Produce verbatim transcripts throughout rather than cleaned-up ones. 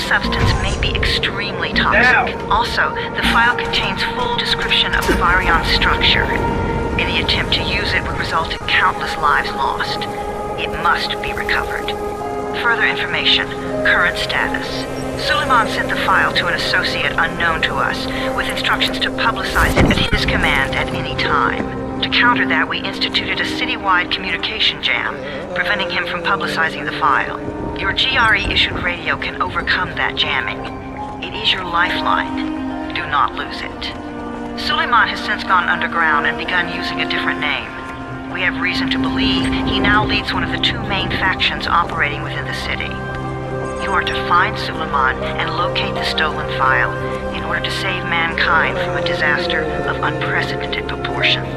substance may be extremely toxic. Now. Also, the file contains full description of the Virion structure. Any attempt to use it would result in countless lives lost. It must be recovered. Further information. Current status. Suleiman sent the file to an associate unknown to us, with instructions to publicize it at his command at any time. To counter that, we instituted a citywide communication jam, preventing him from publicizing the file. Your G R E-issued radio can overcome that jamming. It is your lifeline. Do not lose it. Suleiman has since gone underground and begun using a different name. We have reason to believe he now leads one of the two main factions operating within the city. You are to find Suleiman and locate the stolen file in order to save mankind from a disaster of unprecedented proportions.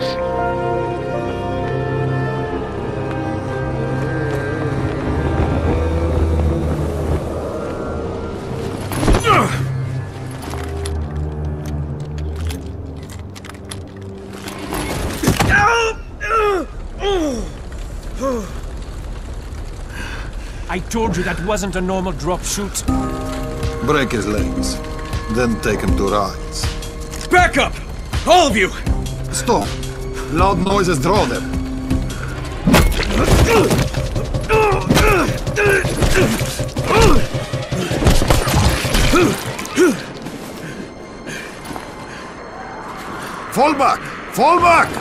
I told you that wasn't a normal drop shoot. Break his legs, then take him to rides. Back up! All of you! Stop! Loud noises draw them. Fall back! Fall back!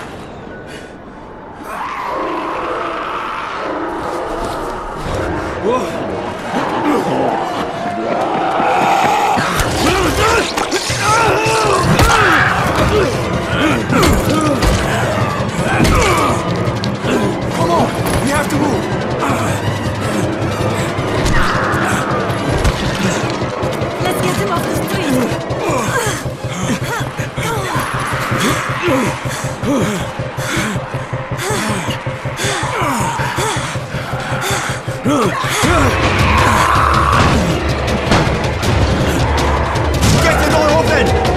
Come on! We have to move! Let's get him off the street! Get the door open!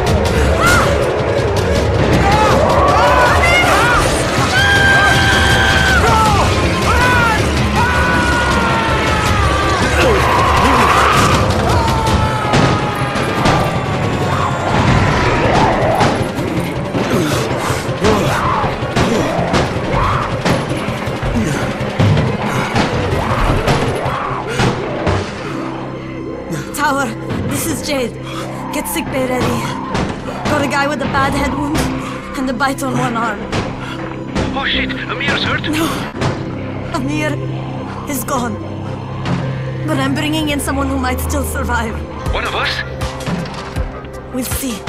Tower, this is Jade. Get sickbay ready. Got a guy with a bad head wound and a bite on one arm. Oh shit, Amir's hurt? No, Amir is gone. But I'm bringing in someone who might still survive. One of us? We'll see.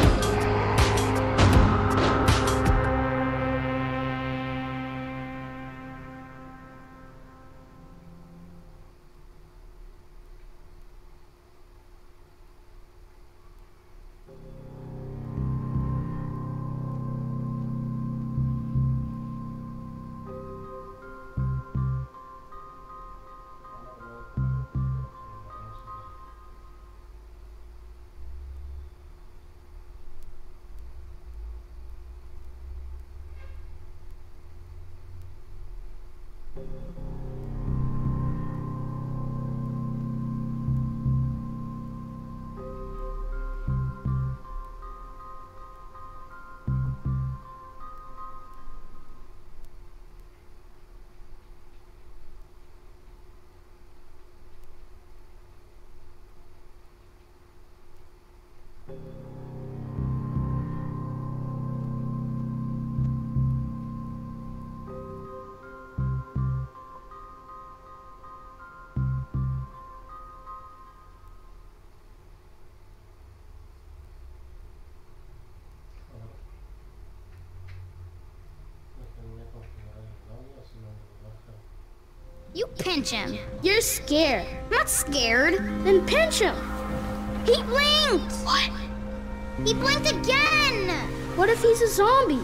You pinch him. You're scared. I'm not scared. Then pinch him. He blinked! What? He blinked again! What if he's a zombie?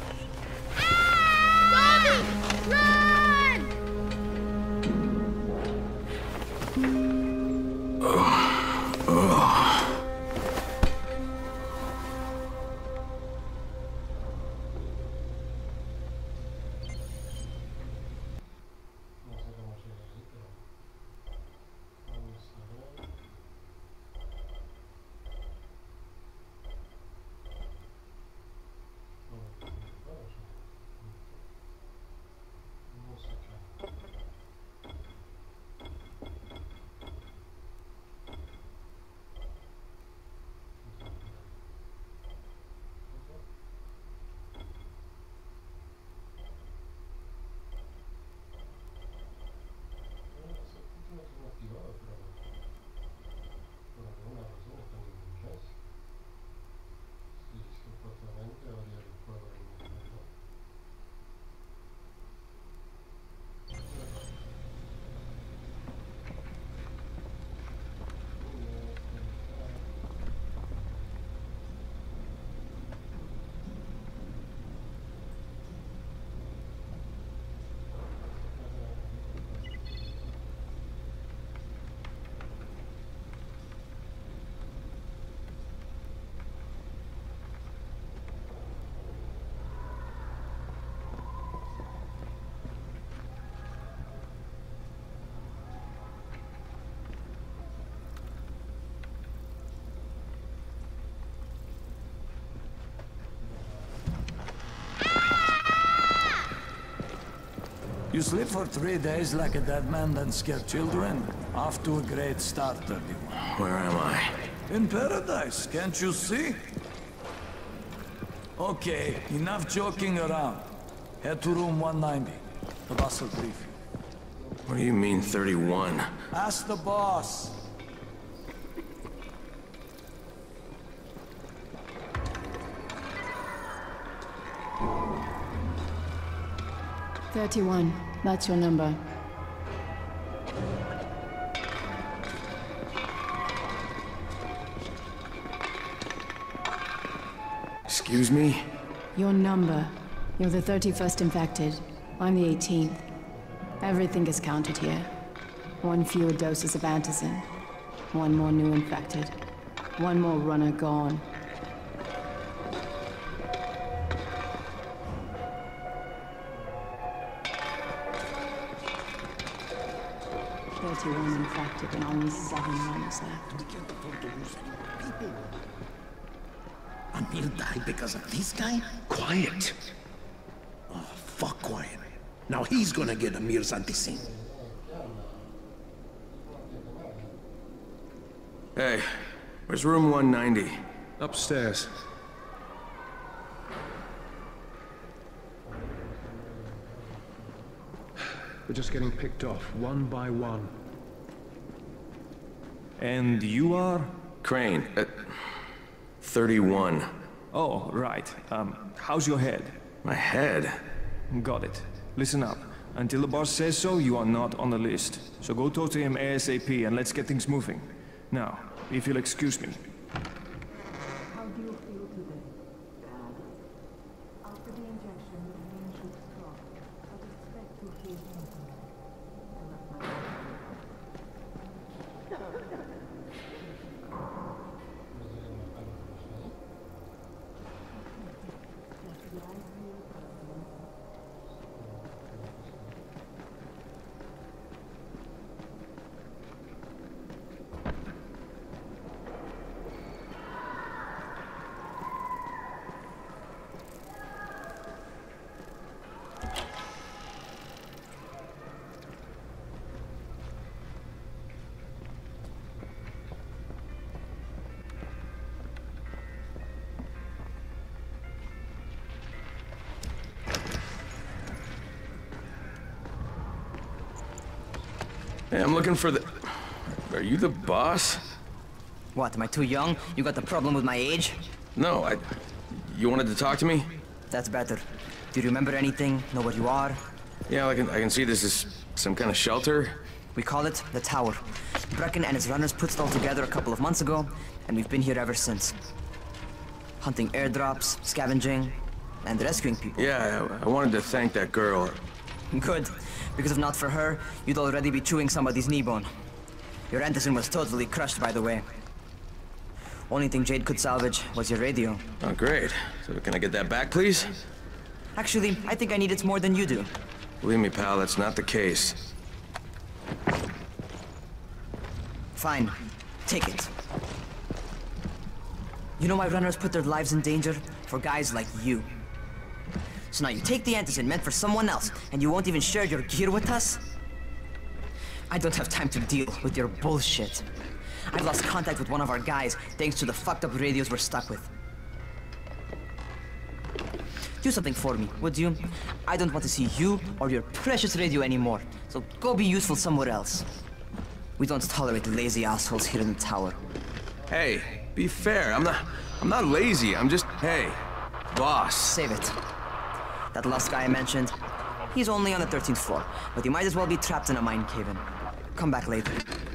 Ah! Zombie! Run! You sleep for three days like a dead man, then scare children? Off to a great start, thirty-one. Where am I? In paradise, can't you see? Okay, enough joking around. Head to room one ninety. The boss will brief you. What do you mean, thirty-one? Ask the boss. thirty-one. That's your number. Excuse me? Your number. You're the thirty-first infected. I'm the eighteenth. Everything is counted here. One fewer doses of antizin. One more new infected. One more runner gone. thirty-one infected and only seven runners left. We can't afford to lose any more people. Amir died because of this guy? Quiet. Oh, fuck quiet. Now he's gonna get Amir's antizin. Hey, where's room one ninety? Upstairs. We're just getting picked off, one by one. And you are? Crane. Uh, thirty-one. Oh, right. Um, how's your head? My head? Got it. Listen up. Until the boss says so, you are not on the list. So go talk to him ASAP and let's get things moving. Now, if you'll excuse me. How do you feel today? Bad. After the injection, the pain should stop. But expect to feel something. Hey, I'm looking for the... Are you the boss? What, am I too young? You got the problem with my age? No, I... You wanted to talk to me? That's better. Do you remember anything? Know where you are? Yeah, I can, I can see this is some kind of shelter. We call it the Tower. Brecken and his runners put it all together a couple of months ago, and we've been here ever since. Hunting airdrops, scavenging, and rescuing people. Yeah, I, I wanted to thank that girl. Good, because if not for her, you'd already be chewing somebody's knee bone. Your antizin was totally crushed, by the way. Only thing Jade could salvage was your radio. Oh, great. So can I get that back, please? Actually, I think I need it more than you do. Believe me, pal, that's not the case. Fine. Take it. You know why runners put their lives in danger? For guys like you. So now you take the antizin meant for someone else, and you won't even share your gear with us? I don't have time to deal with your bullshit. I've lost contact with one of our guys, thanks to the fucked up radios we're stuck with. Do something for me, would you? I don't want to see you or your precious radio anymore, so go be useful somewhere else. We don't tolerate lazy assholes here in the tower. Hey, be fair. I'm not... I'm not lazy. I'm just... Hey, boss. Save it. That last guy I mentioned, he's only on the thirteenth floor, but he might as well be trapped in a mine cave-in. Come back later.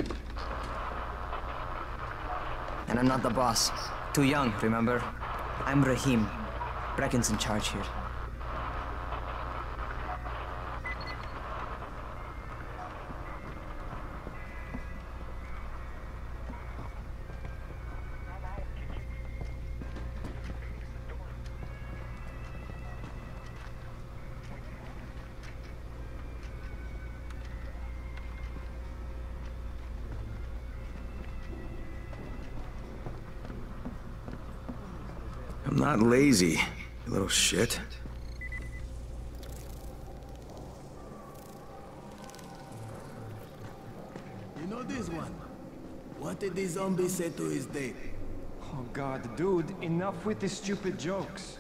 And I'm not the boss. Too young, remember? I'm Rahim. Brecken's in charge here. I'm not lazy, you little shit. What did the zombie say to his date? Oh god, dude, enough with these stupid jokes.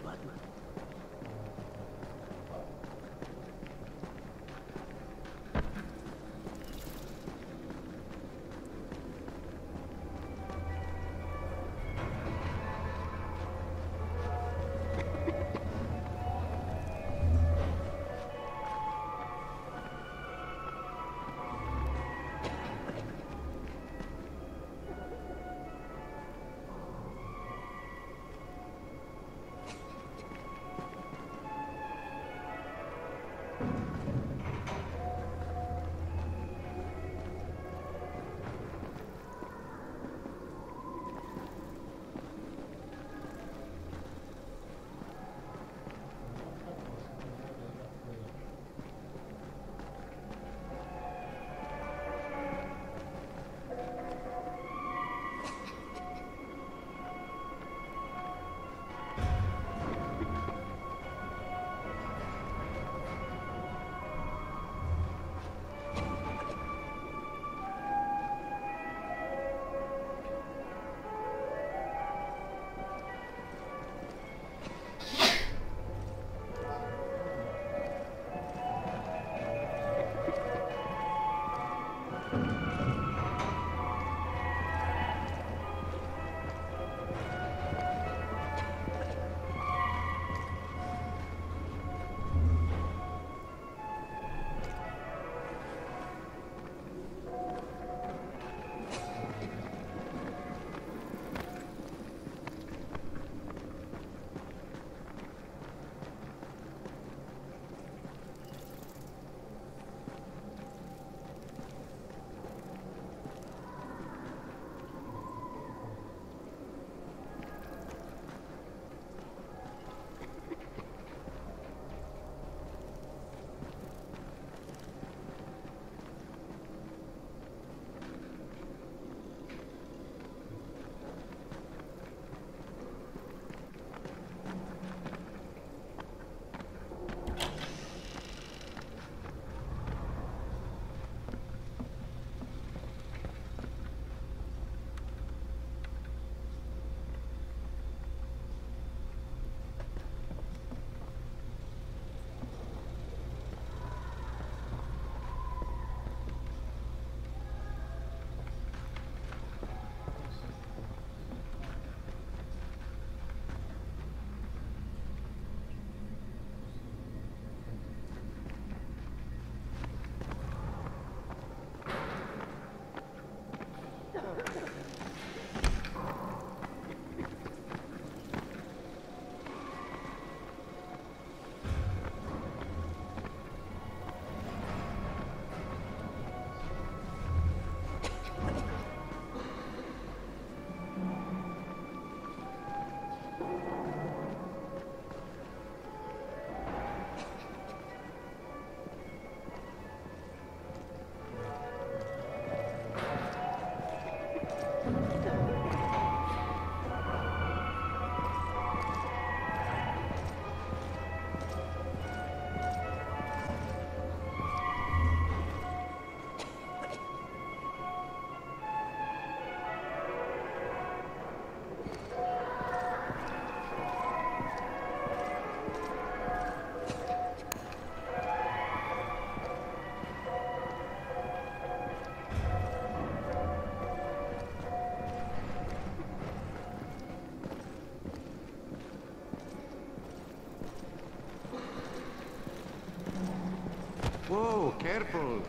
Whoa, careful.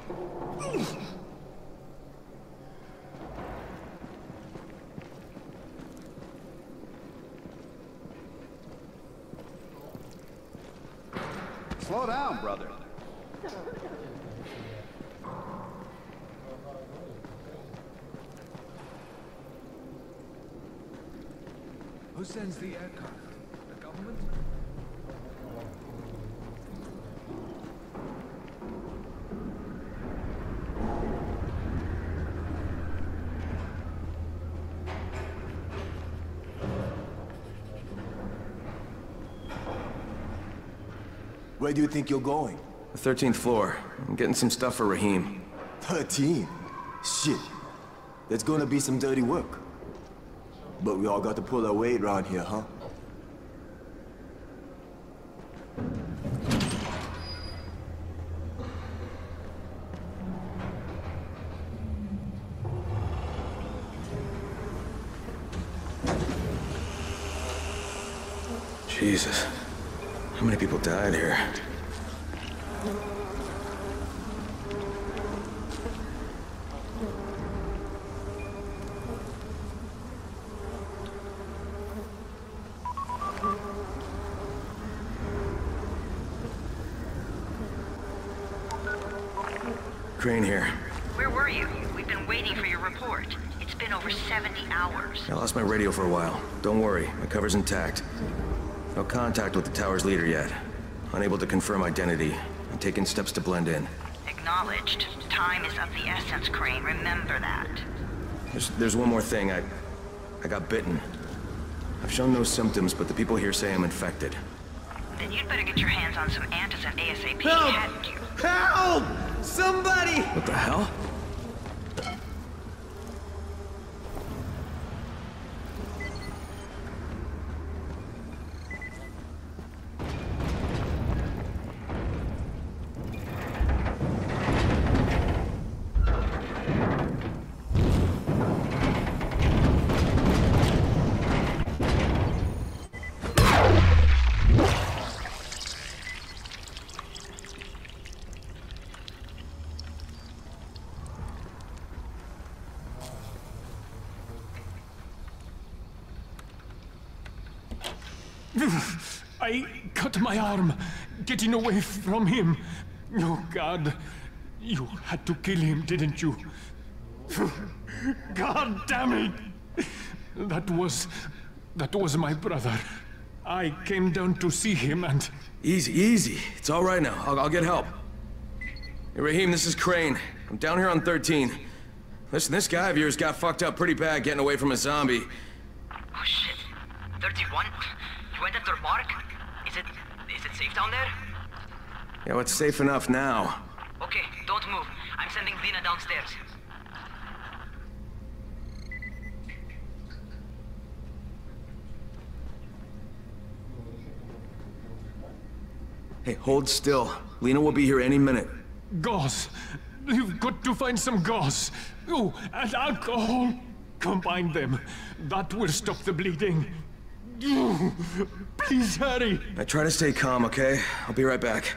Slow down, brother. Who sends the aircraft? The government? Where do you think you're going? The thirteenth floor. I'm getting some stuff for Rahim. thirteen? Shit. There's gonna be some dirty work. But we all got to pull our weight around here, huh? Jesus. How many people died here? Crane here. Where were you? We've been waiting for your report. It's been over seventy hours. I lost my radio for a while. Don't worry, my cover's intact. No contact with the tower's leader yet. Unable to confirm identity. I'm taking steps to blend in. Acknowledged. Time is of the essence, Crane. Remember that. There's, there's one more thing. I... I got bitten. I've shown no symptoms, but the people here say I'm infected. Then you'd better get your hands on some antizin ASAP, Help! hadn't you? Help! Somebody! What the hell? I cut my arm, getting away from him. Oh, God. You had to kill him, didn't you? God damn it! That was... that was my brother. I came down to see him and... Easy, easy. It's all right now. I'll, I'll get help. Hey, Rahim, this is Crane. I'm down here on thirteen. Listen, this guy of yours got fucked up pretty bad getting away from a zombie. Oh, shit. thirty-one? You went after Mark? Is it... is it safe down there? Yeah, well, it's safe enough now. Okay, don't move. I'm sending Lena downstairs. Hey, hold still. Lena will be here any minute. Gauze. You've got to find some gauze. Oh, and alcohol. Combine them. That will stop the bleeding. Oh, please hurry. I try to stay calm, okay? I'll be right back.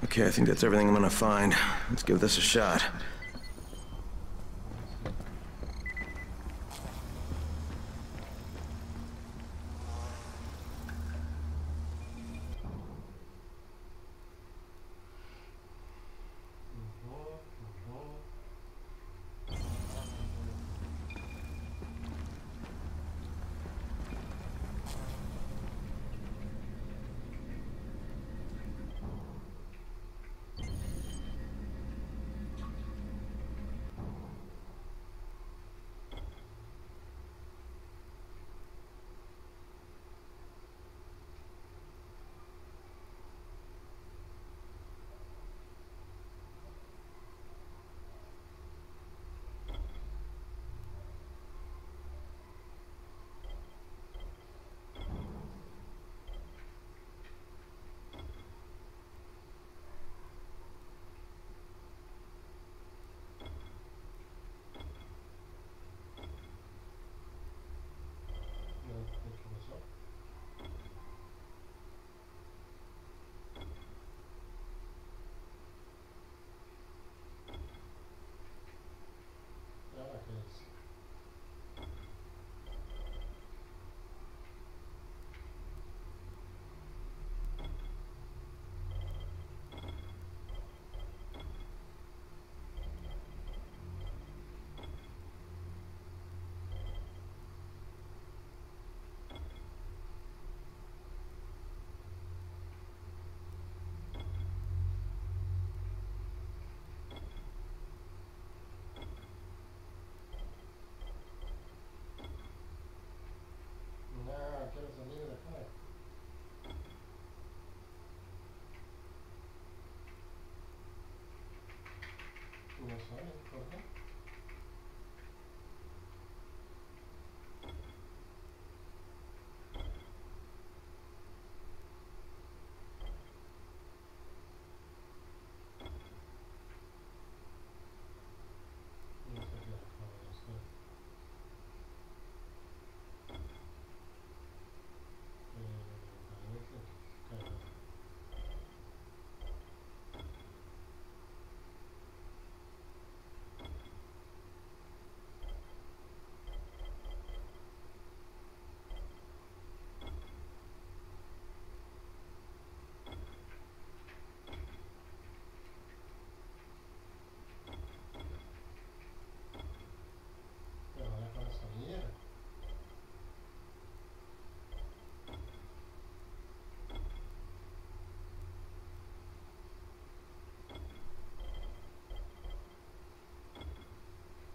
Okay, I think that's everything I'm gonna find. Let's give this a shot.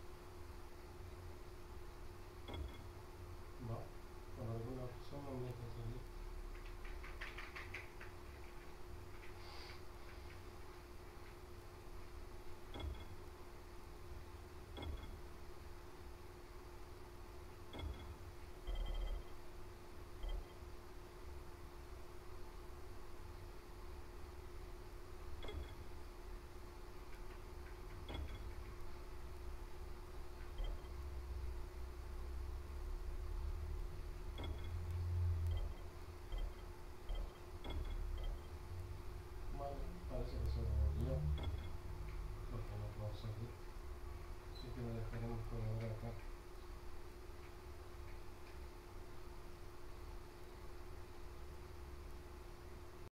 No, por alguna razón no me deja